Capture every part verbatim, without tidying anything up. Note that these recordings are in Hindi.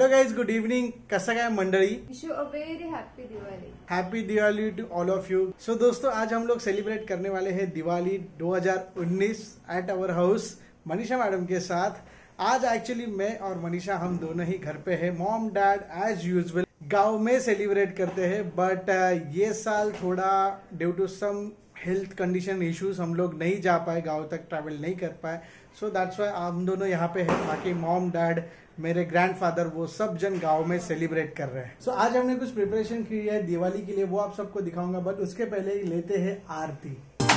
Hello guys, good evening. कसं काय मंडळी? Wish you a very happy Diwali. Happy Diwali to all of you. So दोस्तों, आज हम लोग सेलिब्रेट करने वाले हैं दिवाली दो हज़ार उन्नीस at our house Manisha madam के साथ. आज एक्चुअली मैं और मनीषा हम दोनों ही घर पे हैं. मॉम डैड एज यूजुअल गांव में सेलिब्रेट करते हैं, बट ये साल थोड़ा due to some health condition issues हम लोग नहीं जा पाए, गांव तक ट्रैवल नहीं कर पाए. सो दैट्स वाई हम दोनों यहाँ पे हैं. बाकी मॉम डैड मेरे ग्रैंडफादर वो सब जन गांव में सेलिब्रेट कर रहे हैं. सो so, आज हमने कुछ प्रिपरेशन की है दिवाली के लिए, वो आप सबको दिखाऊंगा. बट उसके पहले ही लेते हैं आरती.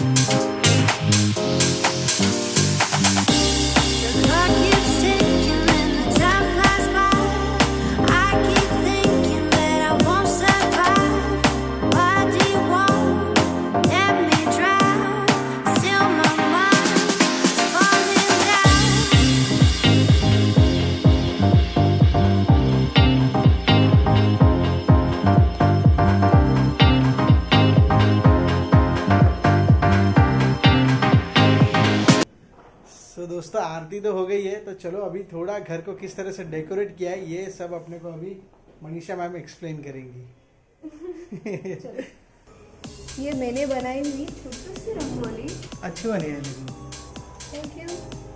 तो दोस्तों, आरती तो हो गई है, तो चलो अभी थोड़ा घर को किस तरह से डेकोरेट किया है ये सब अपने को अभी मनीषा मैम एक्सप्लेन करेंगी. ये मैंने बनाई हुई छोटी सी रंगोली. अच्छी बनी है लेकिन. Thank you.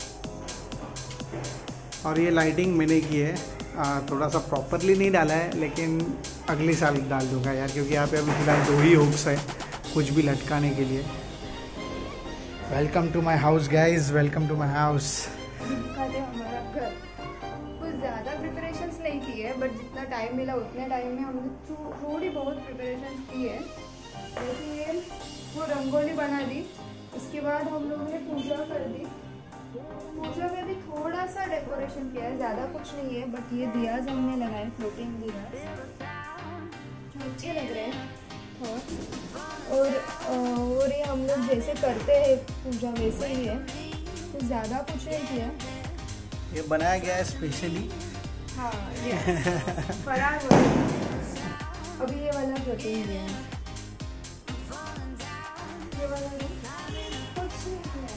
और ये लाइटिंग मैंने की है. आ, थोड़ा सा प्रॉपरली नहीं डाला है, लेकिन अगली साल डाल दूंगा यार, क्योंकि यहाँ पे अभी फिलहाल दो ही हुक्स है कुछ भी लटकाने के लिए. Welcome to my house guys, welcome to my house. दिखाते हमारा घर. कुछ ज़्यादा प्रिपरेशंस नहीं की है, बट जितना टाइम मिला उतने टाइम में हमने थोड़ी बहुत प्रिपरेशंस की है. जैसे ये वो रंगोली बना दी, उसके बाद हम लोगों ने पूजा कर दी. पूजा में भी थोड़ा सा डेकोरेशन किया है, ज़्यादा कुछ नहीं है. बट ये दियाज हमने लगाए, फ्लोटिंग दियाज जो अच्छे लग रहे हैं. और और ये हम लोग जैसे करते हैं पूजा वैसे ही है, तो ज़्यादा कुछ नहीं किया. ये बनाया गया है स्पेशली. हाँ, ये फरार हो गया. अभी ये वाला प्रोटीन दिया है, ये वाला कुछ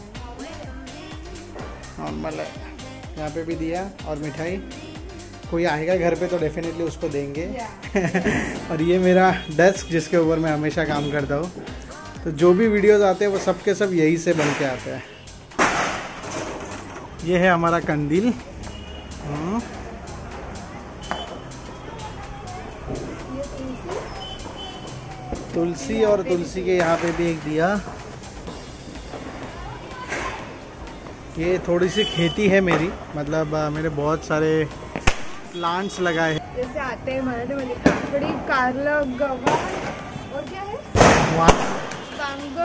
नॉर्मल है. यहाँ पे भी दिया और मिठाई. कोई आएगा घर पे तो डेफिनेटली उसको देंगे. और ये मेरा डेस्क जिसके ऊपर मैं हमेशा काम करता हूँ. तो जो भी वीडियोस आते हैं वो सब के सब यही से बन के आते हैं. ये है हमारा कंदील. तुलसी और तुलसी के यहाँ पे भी एक दिया. ये थोड़ी सी खेती है मेरी, मतलब मेरे बहुत सारे प्लांट्स लगाए हैं. जैसे आते हैं मराठीमध्ये काकडी, कारलं, गवार और क्या है कांग.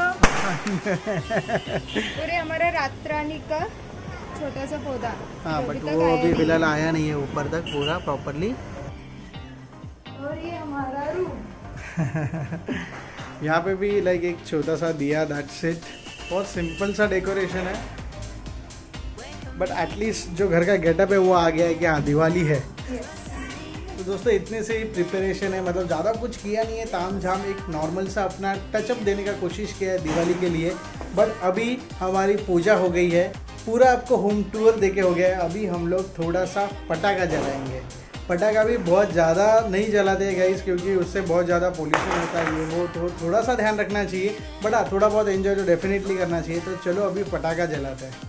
और ये हमारा रातरानी का छोटा सा पौधा. हाँ, बट वो अभी फिलहाल आया नहीं है ऊपर तक पूरा प्रॉपरली. और ये हमारा रूम. यहाँ पे भी लाइक एक छोटा सा दिया. That's it. बहुत सिंपल सा डेकोरेशन है, बट एटलीस्ट जो घर का गेटअप है वो आ गया है कि हाँ दिवाली है. yes. तो दोस्तों, इतने से ही प्रिपरेशन है, मतलब ज़्यादा कुछ किया नहीं है. ताम झाम एक नॉर्मल सा अपना टचअप देने का कोशिश किया है दिवाली के लिए. बट अभी हमारी पूजा हो गई है, पूरा आपको होम टूर देके हो गया है. अभी हम लोग थोड़ा सा पटाखा जलाएंगे. पटाखा भी बहुत ज़्यादा नहीं जलाते हैं गाइस, क्योंकि उससे बहुत ज़्यादा पोल्यूशन होता है. ये वो तो थोड़ा सा ध्यान रखना चाहिए, बट हाँ थोड़ा बहुत एंजॉय तो डेफिनेटली करना चाहिए. तो चलो अभी पटाखा जलाते हैं.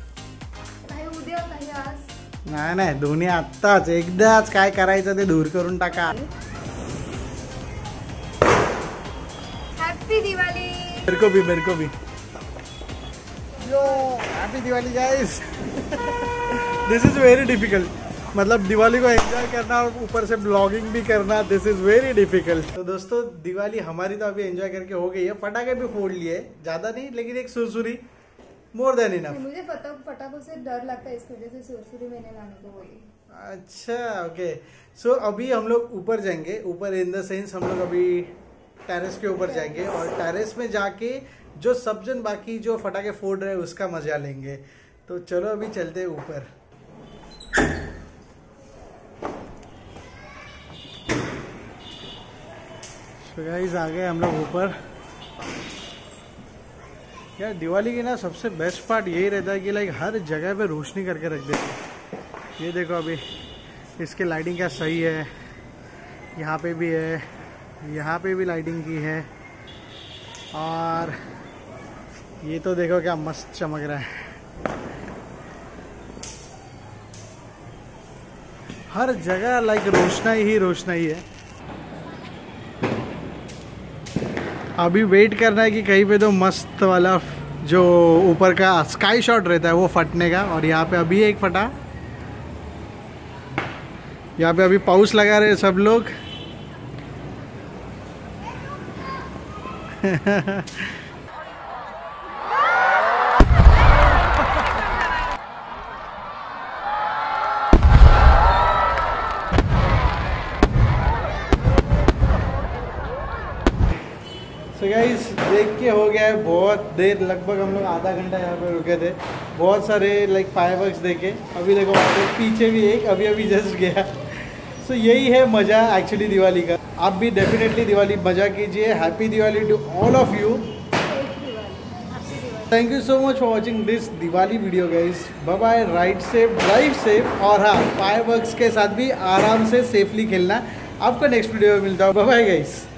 नाही नाही, दोन्ही आत्ताच एकदाच काय करायचं ते दूर करून टाका. हैप्पी दिवाली. मेरे को भी मेरे को भी yo happy Diwali guys. This is very difficult. मतलब दिवाली को एंजॉय करना और ऊपर से ब्लॉगिंग भी करना, दिस इज वेरी डिफिकल्ट. तो दोस्तों, दिवाली हमारी तो अभी एंजॉय करके हो गई है. पटाखे भी फोड़ लिए, ज्यादा नहीं लेकिन एक सुरसुरी मोर देन इनफ. मुझे पटाख पटाखों से डर लगता है, इस वजह से सुरसुरी मैंने लाने को बोली. अच्छा, ओके. सो अभी हम लोग ऊपर जाएंगे. ऊपर इन द सेंस हम लोग अभी टेरेस के ऊपर जाएंगे, और टेरेस में जाके जो सब जन बाकी जो फटाके फोड़ रहे हैं उसका मजा लेंगे. तो चलो अभी चलते हैं ऊपर. सो गाइस, आ गए हम लोग ऊपर. यार दिवाली की ना सबसे बेस्ट पार्ट यही रहता है कि लाइक हर जगह पे रोशनी करके रख देते हैं. ये देखो अभी इसके लाइटिंग का सही है, यहाँ पे भी है, यहाँ पे भी लाइटिंग की है, और ये तो देखो क्या मस्त चमक रहा है। हर जगह लाइक रोशनाई ही रोशनाई है। अभी वेट करना है कि कहीं पे तो मस्त वाला जो ऊपर का स्काई शॉट रहता है वो फटने का, और यहाँ पे अभी एक फटा। यहाँ पे अभी पाउस लगा रहे सब लोग। तो गाइस देख के हो गया है बहुत देर, लगभग हम लोग आधा घंटा यहाँ पे रुके थे। बहुत सारे लाइक फायरवर्क्स देखे। अभी देखो वहाँ पे पीछे भी एक अभी अभी जस्ट गया। सो so, यही है मज़ा एक्चुअली दिवाली का। आप भी डेफिनेटली दिवाली मज़ा कीजिए। Happy Diwali to all of you. Thank you so much for watching this Diwali video guys. Bye bye, ride safe, drive safe, और हाँ फायरवर्क्स के साथ भी आराम से सेफली खेलना। आपको नेक्स्ट वीडियो में मिलता हूँ। Bye bye guys.